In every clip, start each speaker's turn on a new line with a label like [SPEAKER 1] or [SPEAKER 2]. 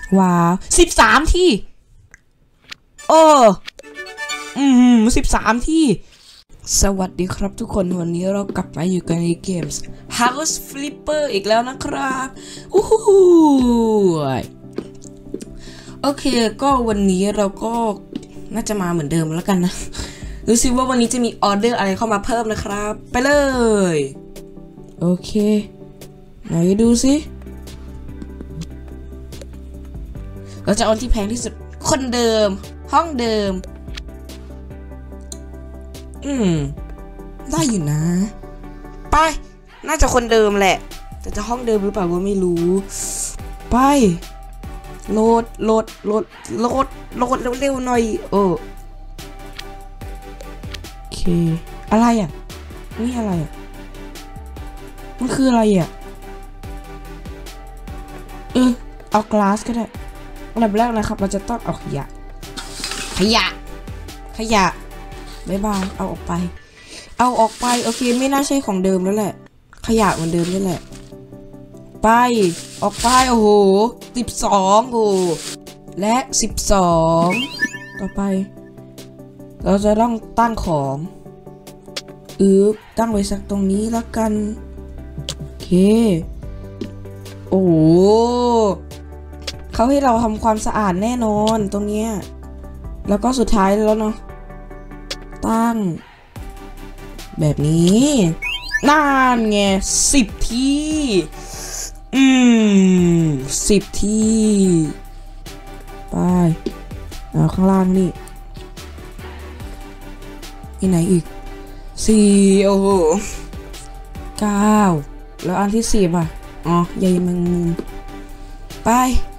[SPEAKER 1] ว้าว13 ที่13 ที่สวัสดีครับทุกคนวันนี้เรากลับมาอยู่กันในเกม House Flipper อีกแล้วนะครับโอเคก็วันนี้เราก็น่าจะมาเหมือนเดิมแล้วกันนะดูสิว่าวันนี้จะมีออเดอร์อะไรเข้ามาเพิ่มนะครับไปเลยโอเคไหนดูสิเราจะเอาที่แพงที่สุดคนเดิมห้องเดิมได้อยู่นะไปน่าจะคนเดิมแหละแต่จะห้องเดิมหรือเปล่าก็ไม่รู้ไปโหลดเร็วๆหน่อยโอเคอะไรอ่ะนี่อะไรอ่ะมันคืออะไรอ่ะเอากลาสก็ได้อันดับแรกนะครับเราจะต้องเอาขยะบ๊ายบายเอาออกไปโอเคไม่น่าใช่ของเดิมแล้วแหละขยะเหมือนเดิมนี่แหละไปออกไปโอ้โห12โอ้และ12ต่อไปเราจะต้องตั้งของตั้งไว้สักตรงนี้แล้วกันโอเคโอ้โหเขาให้เราทำความสะอาดแน่นอนตรงเนี้ยแล้วก็สุดท้ายแล้วเนาะตั้งแบบนี้นั่นไง10 ที่10 ที่ไปเอาข้างล่างนี่ที่ไหนอีก4โอ้โห9แล้วอันที่10อ่ะอ๋อใยแมงมุมไป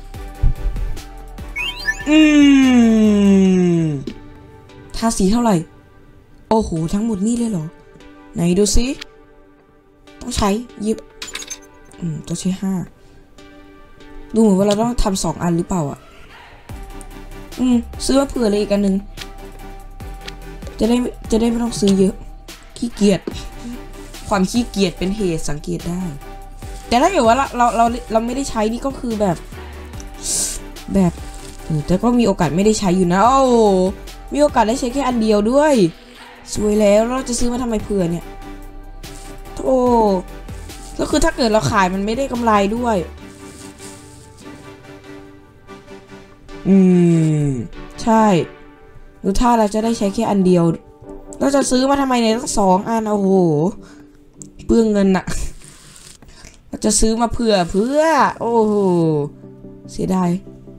[SPEAKER 1] ทาสีเท่าไหร่โอ้โหทั้งหมดนี่เลยเหรอไหนดูซิต้องใช้ต้องใช้5ดูเหมือนว่าเราต้องทำ2 อันหรือเปล่าอ่ะซื้อมาเผื่อเลยอีกอันนึงจะได้ไม่ต้องซื้อเยอะขี้เกียจความขี้เกียจเป็นเหตุสังเกตได้แต่ถ้าเกิดว่าเราไม่ได้ใช้นี่ก็คือแบบแต่ก็มีโอกาสไม่ได้ใช้อยู่นะโอ้มีโอกาสได้ใช้แค่อันเดียวด้วยสวยแล้วเราจะซื้อมาทำไมเผื่อเนี่ยโอ้ก็คือถ้าเกิดเราขายมันไม่ได้กำไรด้วยใช่ดูถ้าเราจะได้ใช้แค่อันเดียวเราจะซื้อมาทำไมเนี่ยต้อง2 อันโอ้โหเปลืองเงินอะเราจะซื้อมาเผื่อโอ้โหเสียดาย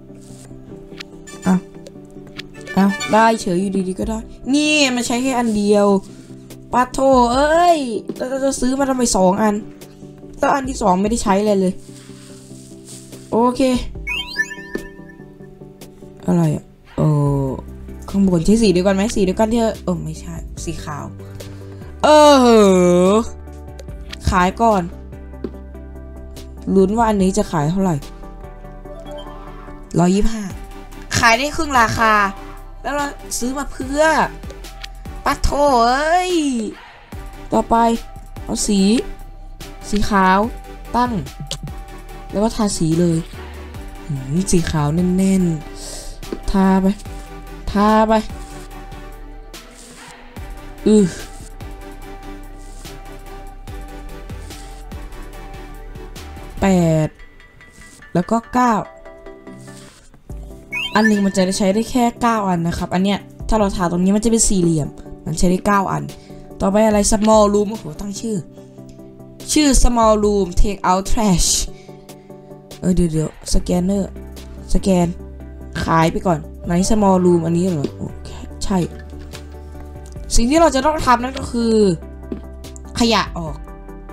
[SPEAKER 1] ได้เฉยอยู่ดีๆก็ได้นี่มันใช้แค่อันเดียวปัดโถเอ้ยเราจะซื้อมาทำไม2 อันแล้วอันที่2ไม่ได้ใช้เลยโอเคอะไรอ่ะข้างบนใช้สีเดียวกันไหมสีเดียวกันที่ไม่ใช่สีขาวขายก่อนลุ้นว่าอันนี้จะขายเท่าไหร่125ขายได้ครึ่งราคาแล้วเราซื้อมาเพื่อปัดโถเอ้ยต่อไปเอาสีขาวตั้งแล้วก็ทาสีเลยสีขาวแน่นๆทาไป8แล้วก็9อันนึงมันจะใช้ได้แค่9 อันนะครับอันเนี้ยถ้าเราทาตรงนี้มันจะเป็นสี่เหลี่ยมมันใช้ได้9 อันต่อไปอะไร small room โอ้โหตั้งชื่อ small room take out trash เดี๋ยวสแกนเนอร์สแกนขายไปก่อนไหน small room อันนี้เหรอโอเคใช่สิ่งที่เราจะต้องทำนั่นก็คือขยะออก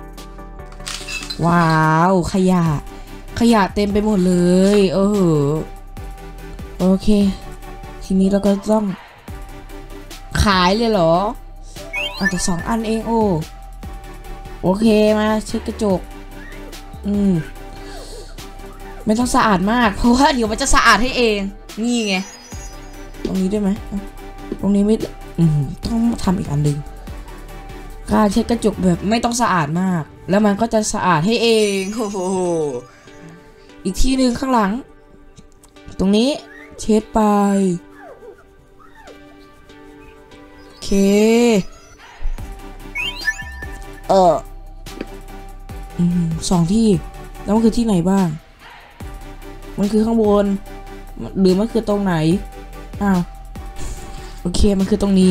[SPEAKER 1] ว้าวขยะเต็มไปหมดเลยโอเคทีนี้เราก็ต้องขายเลยเหรอแต่2 อันเองโอเคมาเช็ดกระจกไม่ต้องสะอาดมากเพราะว่าเดี๋ยวมันจะสะอาดให้เองนี่ไงตรงนี้ได้ไหมตรงนี้ไม่ต้องทำอีกอันหนึ่งการเช็ดกระจกแบบไม่ต้องสะอาดมากแล้วมันก็จะสะอาดให้เองโอ้โหอีกที่หนึ่งข้างหลังตรงนี้เช็ดไปโอเคสองที่แล้วมันคือที่ไหนบ้างมันคือข้างบนหรือมันคือตรงไหนอ้าวโอเคมันคือตรงนี้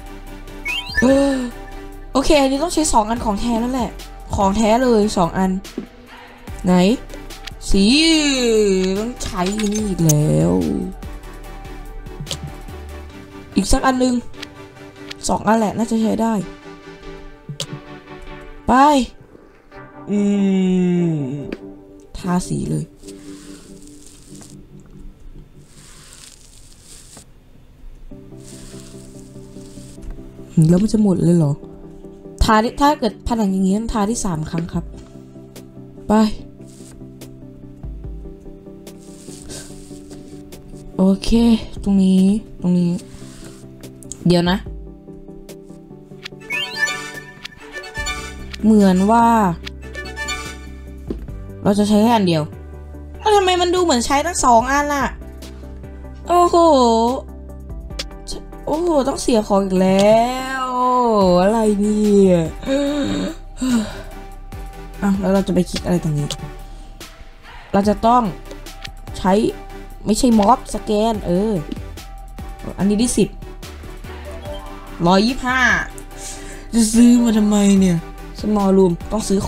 [SPEAKER 1] โอเคอันนี้ต้องใช้2 อันของแท้แล้วแหละของแท้เลย2 อันไหนสีต้องใช้นี่อีกแล้วอีกสักอันนึง2 อันแหละน่าจะใช้ได้ไปทาสีเลยแล้วมันจะหมดเลยเหรอทาถ้าเกิดผนังอย่างงี้ต้องทาที่3 ครั้งครับไปโอเคตรงนี้เดี๋ยวนะเหมือนว่าเราจะใช้แค่อันเดียวแล้วทำไมมันดูเหมือนใช้ทั้ง2 อันล่ะโอ้โหต้องเสียของอีกแล้วอะไรเนี่ยแล้วเราจะไปคลิกอะไรตรงนี้เราจะต้องใช้ไม่ใช่ม็อบสแกนอันนี้ได้125จะซื้อมาทำไมเนี่ยsmall room ต้องซื้อ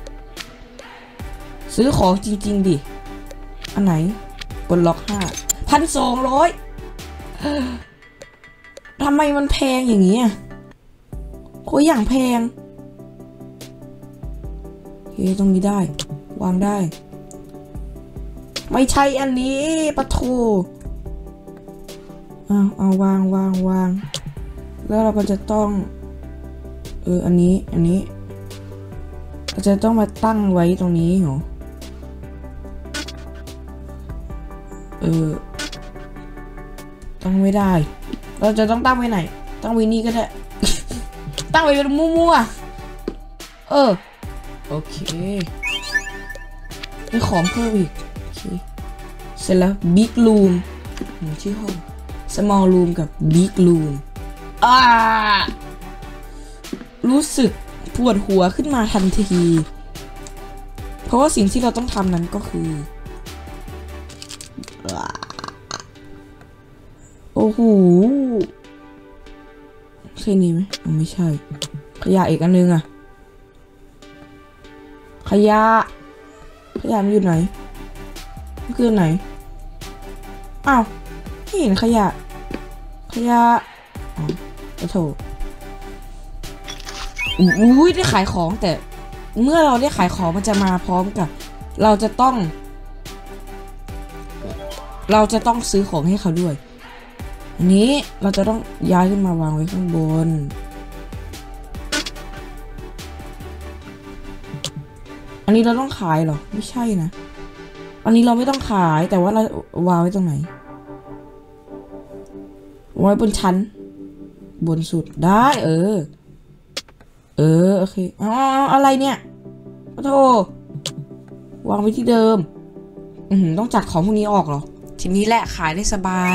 [SPEAKER 1] ของจริงๆดิอันไหนบนล็อก1,200ทำไมมันแพงอย่างนี้โคตรอย่างแพงเฮ้ยตรงนี้ได้วางได้ไม่ใช่อันนี้ปะโถเอาวางแล้วเราก็จะต้องอันนี้เราจะต้องมาตั้งไว้ตรงนี้เหรอตั้งไม่ได้เราจะต้องตั้งไว้ไหนตั้งไว้นี่ก็ได้ ตั้งไว้เป็นมั่วโอเคมีของเพิ่มอีกโอเคเสร็จแล้วบิ๊กรูมชื่อห้อง small room กับ big room รู้สึกปวดหัวขึ้นมาทันทีเพราะว่าสิ่งที่เราต้องทำนั้นก็คือโอ้โหใช่นี่ไหมไม่ใช่ขยะอีกอันนึงขยะมันอยู่ไหนมันคือไหนอ้าวไม่เห็นขยะขอโทษได้ขายของแต่เมื่อเราได้ขายของมันจะมาพร้อมกับเราจะต้องซื้อของให้เขาด้วยอันนี้เราจะต้องย้ายขึ้นมาวางไว้ข้างบนอันนี้เราต้องขายเหรอไม่ใช่นะอันนี้เราไม่ต้องขายแต่ว่าเราวางไว้ตรงไหนไว้บนชั้นบนสุดได้โอเคอะไรเนี่ยโอ้โธ่วางไว้ที่เดิมต้องจัดของพวกนี้ออกเหรอทีนี้แหละขายได้สบาย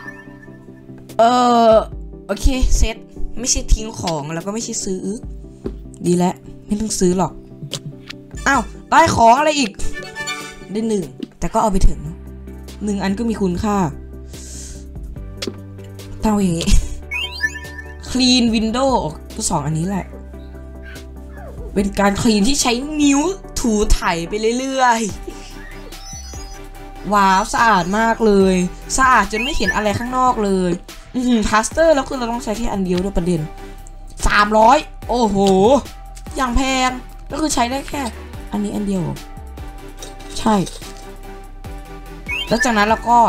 [SPEAKER 1] โอเคเซ็ตไม่ใช่ทิ้งของแล้วก็ไม่ใช่ซื้อดีแล้วไม่ต้องซื้อหรอกอ้าวได้ของอะไรอีกได้1แต่ก็เอาไปถึง1 อันก็มีคุณค่าตั้งไว้อย่างงี้ clean window ก็2 อันนี้แหละเป็นการคลีนที่ใช้นิ้วถูไถไปเรื่อยๆว้าวสะอาดมากเลยสะอาดจนไม่เห็นอะไรข้างนอกเลยพลาสเตอร์แล้วคือเราต้องใช้แค่อันเดียวด้วยประเด็น300โอ้โหอย่างแพงก็คือใช้ได้แค่อันนี้อันเดียวใช่แล้วจากนั้นเราก็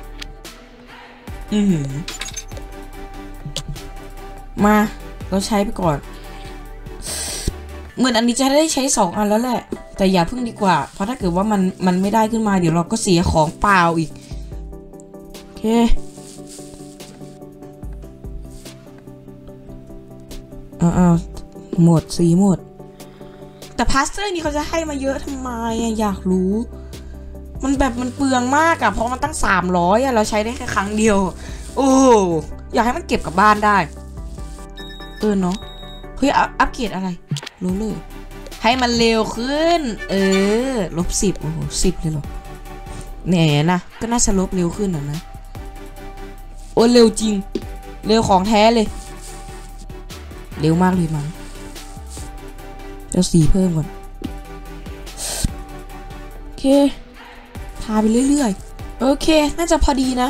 [SPEAKER 1] มาเราใช้ไปก่อนเหมือนอันนี้จะได้ใช้2 อันแล้วแหละแต่อย่าพึ่งดีกว่าเพราะถ้าเกิดว่ามันไม่ได้ขึ้นมาเดี๋ยวเราก็เสียของเปล่าอีกโอเคหมดสีหมดแต่พลาสเตอร์นี่เขาจะให้มาเยอะทำไมอยากรู้มันแบบมันเปลืองมากอะเพราะมันตั้ง300อะเราใช้ได้แค่ครั้งเดียวโอ้อยากให้มันเก็บกลับบ้านได้เนาะเฮ้ยอัปเกรดอะไรรู้เลยให้มันเร็วขึ้น-10โอ้โห10เลยเหรอแหน่นะก็น่าจะลบเร็วขึ้นนะโอ้เร็วจริงเร็วของแท้เลยเร็วมากเลยมั้งเดี๋ยวสีเพิ่มก่อนโอเคทาไปเรื่อยๆโอเคน่าจะพอดีนะ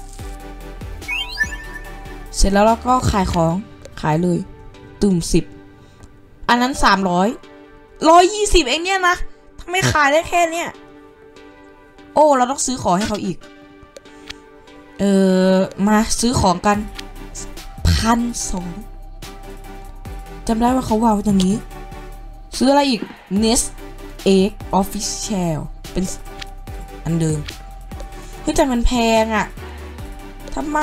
[SPEAKER 1] เสร็จแล้วเราก็ขายของขายเลยตุ่ม10อันนั้น120เองเนี่ยนะทำไมขายได้แค่เนี้ยโอ้เราต้องซื้อของให้เขาอีกมาซื้อของกัน1,200จำได้ว่าเขาวางอย่างนี้ซื้ออะไรอีก Nest Egg Official เป็นอันเดิมเฮ้ยแต่มันแพงอะทำไม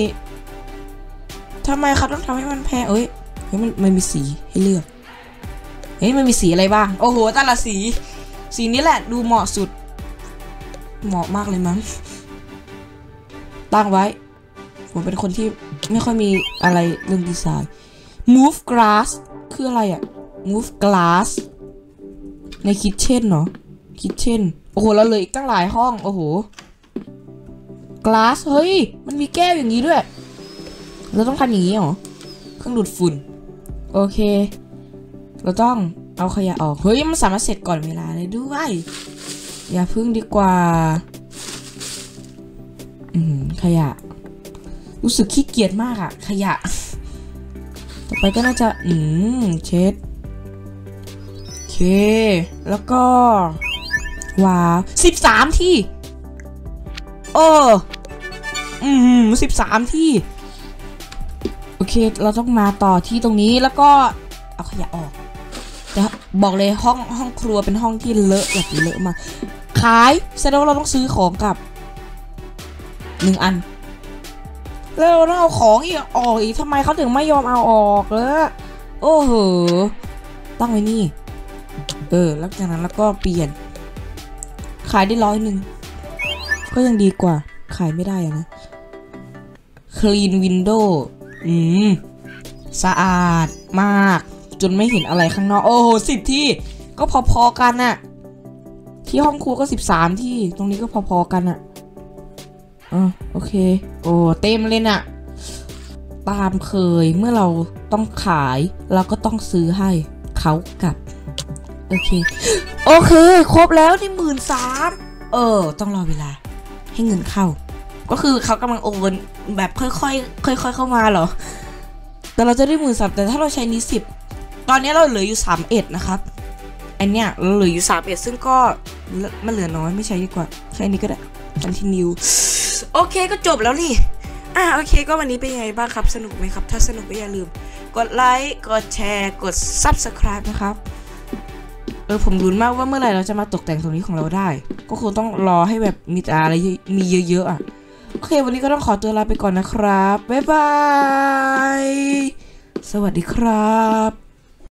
[SPEAKER 1] เขาต้องทำให้มันแพงเฮ้ยมันมีสีให้เลือกเฮ้ยมันมีสีอะไรบ้างโอ้โหแต่ละสีนี้แหละดูเหมาะสุดเหมาะมากเลยมั้งตั้งไว้ผมเป็นคนที่ไม่ค่อยมีอะไรเรื่องดีไซน์ Move Glass คืออะไรอะ Move Glass ใน Kitchen เนาะ Kitchen โอ้โหเราเลยอีกตั้งหลายห้องโอ้โห Glass เฮ้ยมันมีแก้วอย่างนี้ด้วยเราต้องทำอย่างนี้เหรอเครื่องดูดฝุ่นโอเคเราต้องเอาขยะออกเฮ้ยมันสามารถเสร็จก่อนเวลาเลยด้วยอย่าพึ่งดีกว่าขยะรู้สึกขี้เกียจมากอะขยะต่อไปก็น่าจะเช็ดโอเคแล้วก็ว้าว13ที่13ที่โอเคเราต้องมาต่อที่ตรงนี้แล้วก็เอาขยะออกแต่บอกเลยห้องครัวเป็นห้องที่เลอะแบบเลอะมากขายแสดงว่าเราต้องซื้อของกับ1 อันแล้วเราต้องเอาของอีกออกอีกทำไมเขาถึงไม่ยอมเอาออกเลยโอ้โหตั้งไว้นี่แล้วจากนั้นแล้วก็เปลี่ยนขายได้100ก็ยังดีกว่าขายไม่ได้นะ Clean Window สะอาดมากจนไม่เห็นอะไรข้างนอกโอ้โห10ที่ก็พอๆกันน่ะที่ห้องครัวก็13ที่ตรงนี้ก็พอๆกันน่ะโอเคโอ้เต็มเลยน่ะตามเคยเมื่อเราต้องขายเราก็ต้องซื้อให้เขากลับโอเคครบแล้วที่13,000ต้องรอเวลาให้เงินเข้าก็คือเขากำลังโอนแบบค่อยๆเข้ามาเหรอแต่เราจะได้13,000แต่ถ้าเราใช้นี้10ตอนนี้เราเหลืออยู่31นะครับอันเนี้ยเราเหลืออยู่31ซึ่งก็มันเหลือน้อยไม่ใช้ดีกว่าใช้นี้ก็ได้ continue โอเคก็จบแล้วนี่โอเคก็วันนี้เป็นยังไงบ้างครับสนุกไหมครับถ้าสนุกก็อย่าลืมกดไลค์กดแชร์กด Subscribe นะครับผมลุ้นมากว่าเมื่อไหร่เราจะมาตกแต่งตรงนี้ของเราได้ก็คงต้องรอให้แบบมีอะไรมีเยอะๆโอเควันนี้ก็ต้องขอตัวลาไปก่อนนะครับบ๊ายบายสวัสดีครับ